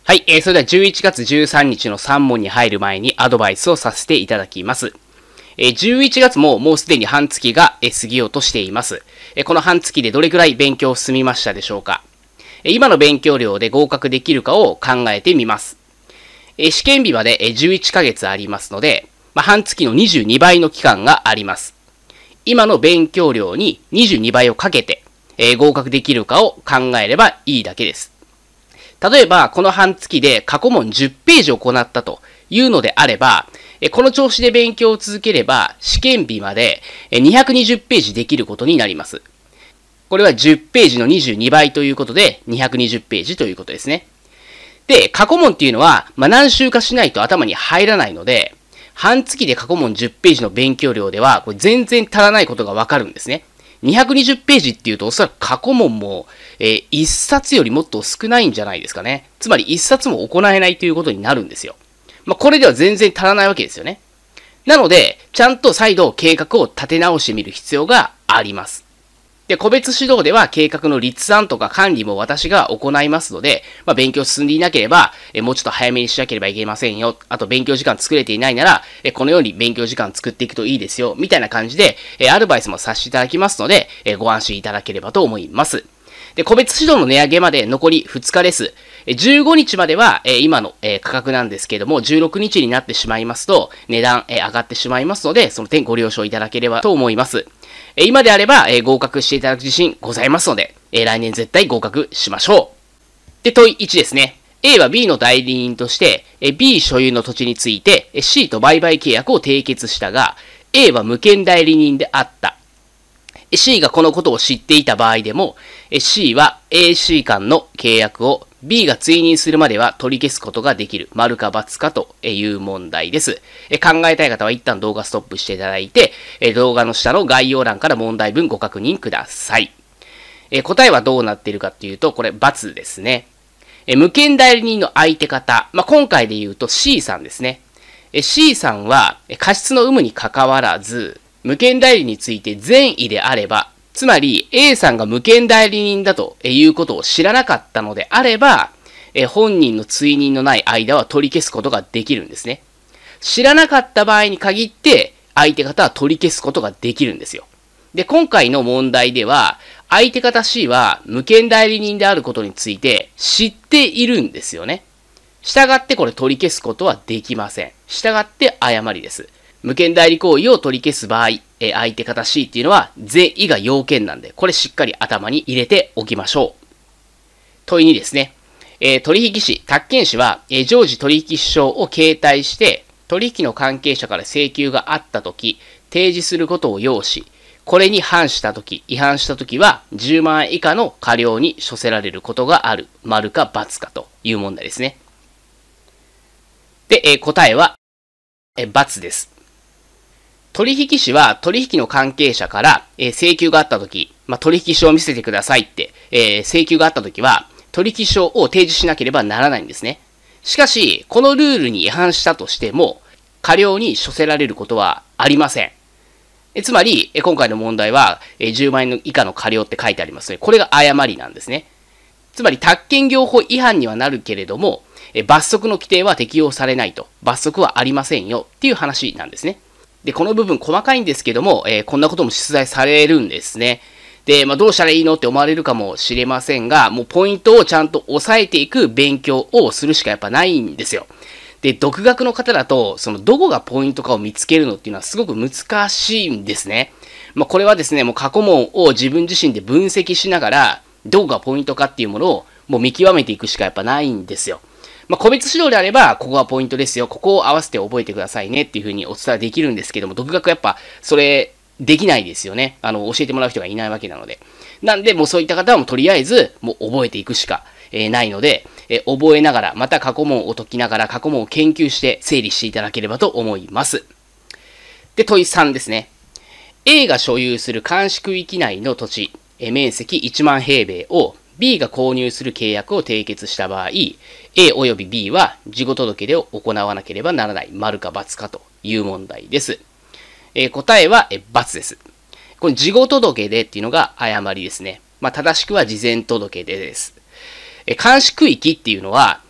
はい、それでは11月13日の3問に入る前にアドバイスをさせていただきます。11月ももうすでに半月が過ぎようとしています。この半月でどれくらい勉強進みましたでしょうか。今の勉強量で合格できるかを考えてみます。試験日まで11ヶ月ありますので、半月の22倍の期間があります。今の勉強量に22倍をかけて合格できるかを考えればいいだけです。例えば、この半月で過去問10ページを行ったというのであれば、この調子で勉強を続ければ、試験日まで220ページできることになります。これは10ページの22倍ということで、220ページということですね。で、過去問っていうのは、何週かしないと頭に入らないので、半月で過去問10ページの勉強量では、これ全然足らないことがわかるんですね。220ページっていうと、おそらく過去問も、1冊よりもっと少ないんじゃないですかね。つまり1冊も行えないということになるんですよ。これでは全然足らないわけですよね。なので、ちゃんと再度計画を立て直してみる必要があります。で、個別指導では計画の立案とか管理も私が行いますので、勉強進んでいなければ、もうちょっと早めにしなければいけませんよ。あと、勉強時間作れていないなら、このように勉強時間作っていくといいですよ。みたいな感じで、アドバイスもさせていただきますので、ご安心いただければと思います。で、個別指導の値上げまで残り2日です。15日までは今の価格なんですけれども、16日になってしまいますと、値段上がってしまいますので、その点ご了承いただければと思います。今であれば合格していただく自信ございますので、来年絶対合格しましょう。で、問1ですね。A は B の代理人として、B 所有の土地について C と売買契約を締結したが、A は無権代理人であった。C がこのことを知っていた場合でも、C は AC 間の契約を B が追認するまでは取り消すことができる。丸か×かという問題です。考えたい方は一旦動画ストップしていただいて、動画の下の概要欄から問題文ご確認ください。答えはどうなっているかっていうと、これ×ですね。無権代理人の相手方、今回で言うと C さんですね。C さんは過失の有無に関わらず、無権代理について善意であれば、つまり A さんが無権代理人だということを知らなかったのであれば、本人の追認のない間は取り消すことができるんですね。知らなかった場合に限って、相手方は取り消すことができるんですよ。で、今回の問題では、相手方 C は無権代理人であることについて知っているんですよね。したがってこれ取り消すことはできません。したがって誤りです。無権代理行為を取り消す場合、相手方 C っていうのは善意が要件なんで、これしっかり頭に入れておきましょう。問い2ですね。取引士、宅建士は、常時取引証を携帯して、取引の関係者から請求があったとき、提示することを要し、これに反したとき、違反したときは、10万円以下の過料に処せられることがある。丸か×かという問題ですね。で、答えは、×です。取引士は取引の関係者から請求があったとき、取引証を見せてくださいって請求があったときは、取引証を提示しなければならないんですね。しかし、このルールに違反したとしても、過料に処せられることはありません。つまり、今回の問題は10万円以下の過料って書いてありますね。これが誤りなんですね。つまり、宅建業法違反にはなるけれども、罰則の規定は適用されないと。罰則はありませんよっていう話なんですね。で、この部分細かいんですけども、こんなことも出題されるんですね。で、どうしたらいいのって思われるかもしれませんが、もうポイントをちゃんと押さえていく勉強をするしかやっぱないんですよ。で、独学の方だと、そのどこがポイントかを見つけるのっていうのはすごく難しいんですね。これはですね、もう過去問を自分自身で分析しながら、どこがポイントかっていうものをもう見極めていくしかやっぱないんですよ。個別指導であれば、ここがポイントですよ。ここを合わせて覚えてくださいねっていう風にお伝えできるんですけども、独学やっぱ、それ、できないですよね。教えてもらう人がいないわけなので。なんで、もうそういった方はもうとりあえず、もう覚えていくしか、ないので、覚えながら、また過去問を解きながら、過去問を研究して整理していただければと思います。で、問い3ですね。A が所有する監視区域内の土地、面積1万平米を、B が購入する契約を締結した場合、A および B は事後届出を行わなければならない。丸か×かという問題です。答えは×です。この事後届出っていうのが誤りですね。正しくは事前届出です。監視区域っていうのは、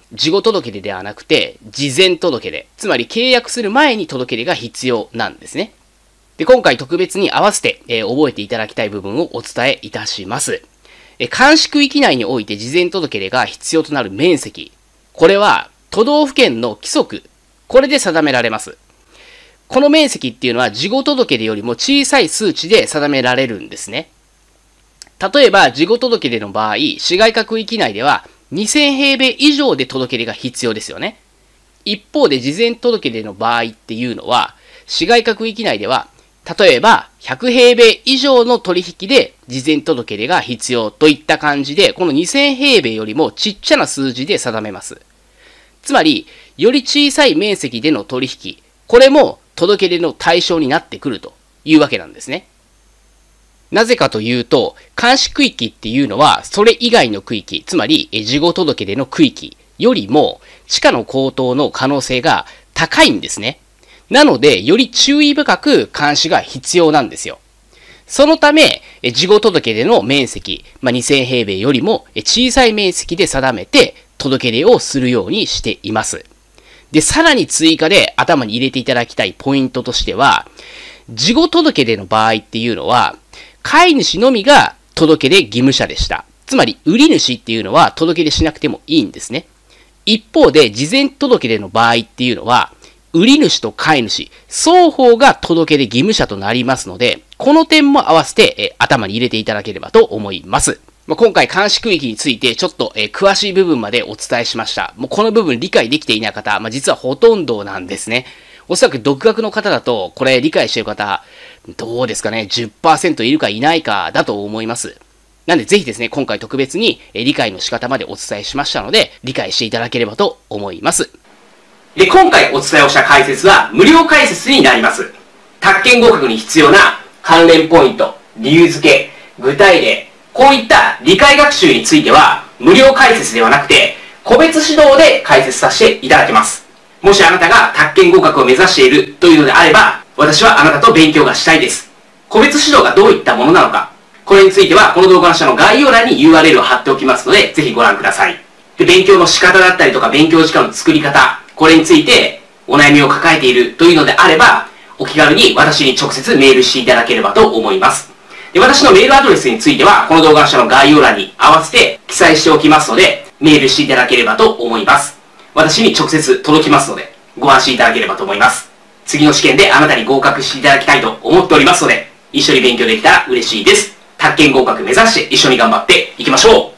事後届出ではなくて、事前届出。つまり契約する前に届出が必要なんですね。で、今回特別に合わせて、覚えていただきたい部分をお伝えいたします。監視区域内において事前届出が必要となる面積。これは都道府県の規則。これで定められます。この面積っていうのは事後届出よりも小さい数値で定められるんですね。例えば、事後届出の場合、市街化区域内では2000平米以上で届出が必要ですよね。一方で、事前届出の場合っていうのは、市街化区域内では、例えば、100平米以上の取引で事前届出が必要といった感じで、この2000平米よりもちっちゃな数字で定めます。つまり、より小さい面積での取引、これも届出の対象になってくるというわけなんですね。なぜかというと、監視区域っていうのは、それ以外の区域、つまり、事後届出の区域よりも、地価の高騰の可能性が高いんですね。なので、より注意深く監視が必要なんですよ。そのため、事後届出の面積、2000平米よりも小さい面積で定めて、届出をするようにしています。で、さらに追加で頭に入れていただきたいポイントとしては、事後届出の場合っていうのは、買い主のみが届出義務者でした。つまり、売り主っていうのは届出しなくてもいいんですね。一方で、事前届出の場合っていうのは、売り主と買い主、双方が届出義務者となりますので、この点も合わせて、頭に入れていただければと思います。今回監視区域についてちょっと、詳しい部分までお伝えしました。この部分理解できていない方、実はほとんどなんですね。おそらく独学の方だと、これ理解している方、どうですかね、10% いるかいないかだと思います。なんでぜひですね、今回特別に理解の仕方までお伝えしましたので、理解していただければと思います。で、今回お伝えをした解説は無料解説になります。宅建合格に必要な関連ポイント、理由付け、具体例、こういった理解学習については無料解説ではなくて、個別指導で解説させていただきます。もしあなたが宅建合格を目指しているというのであれば、私はあなたと勉強がしたいです。個別指導がどういったものなのか、これについてはこの動画の下の概要欄に URL を貼っておきますので、ぜひご覧ください。で、勉強の仕方だったりとか勉強時間の作り方、これについてお悩みを抱えているというのであれば、お気軽に私に直接メールしていただければと思います。で、私のメールアドレスについては、この動画の下の概要欄に合わせて記載しておきますので、メールしていただければと思います。私に直接届きますので、ご安心いただければと思います。次の試験であなたに合格していただきたいと思っておりますので、一緒に勉強できたら嬉しいです。宅建合格目指して一緒に頑張っていきましょう。